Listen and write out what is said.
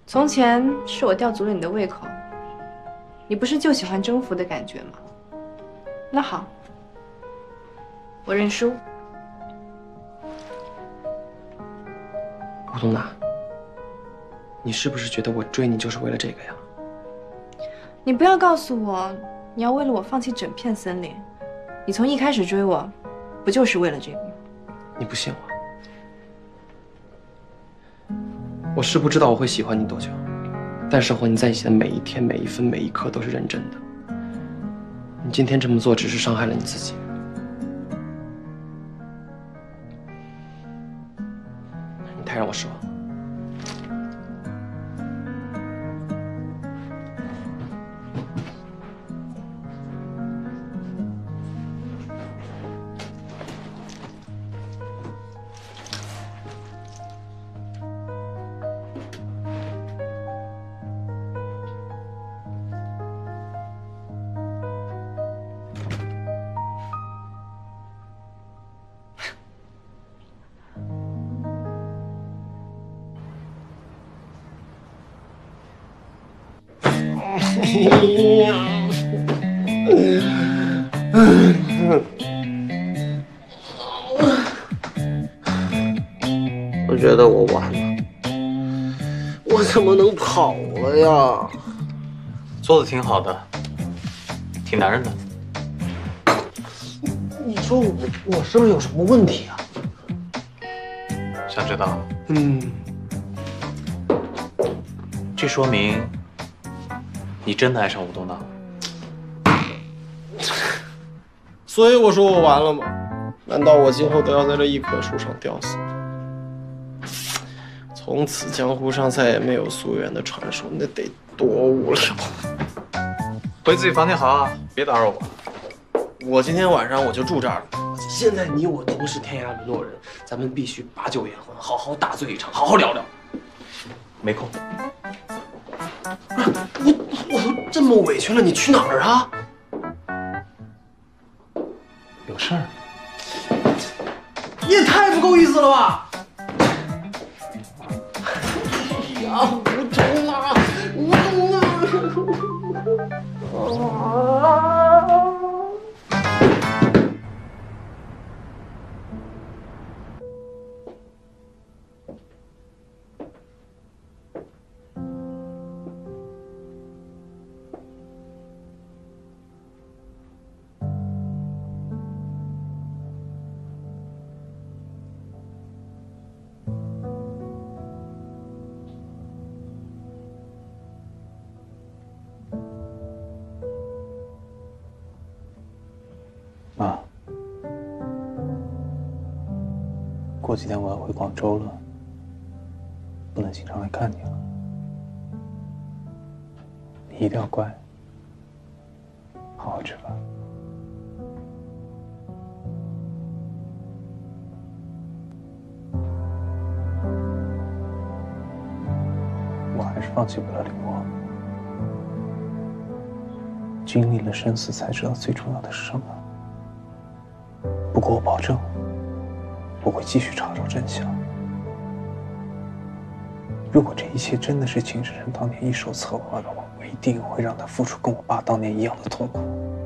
从前是我吊足了你的胃口，你不是就喜欢征服的感觉吗？那好，我认输。 吴东娜，你是不是觉得我追你就是为了这个呀？ 你不要告诉我你要为了我放弃整片森林，你从一开始追我，不就是为了这个吗？ 你不信我？我是不知道我会喜欢你多久，但是和你在一起的每一天、每一分、每一刻都是认真的。你今天这么做只是伤害了你自己。你太让我失望。 我觉得我完了，我怎么能跑了呀？ 做的挺好的，挺男人的。 你说我是不是有什么问题啊？ 想知道？ 嗯， 这说明你真的爱上吴东娜。 所以我说我完了吗？难道我今后都要在这一棵树上吊死？从此江湖上再也没有溯源的传说，那得多无聊！ 回自己房间好啊，别打扰我。 我今天晚上我就住这儿了。现在你我同是天涯沦落人，咱们必须把酒言欢，好好大醉一场，好好聊聊。 没空。 我都这么委屈了，你去哪儿啊？ 有事儿。 你也太不够意思了吧！ 哎呀，吴东娜，吴东娜！ 妈，过几天我要回广州了，不能经常来看你了。你一定要乖，好好吃饭。我还是放弃不了李默。经历了生死，才知道最重要的是什么。不过我保证，我会继续查找真相。如果这一切真的是秦时辰当年一手策划的话，我一定会让他付出跟我爸当年一样的痛苦。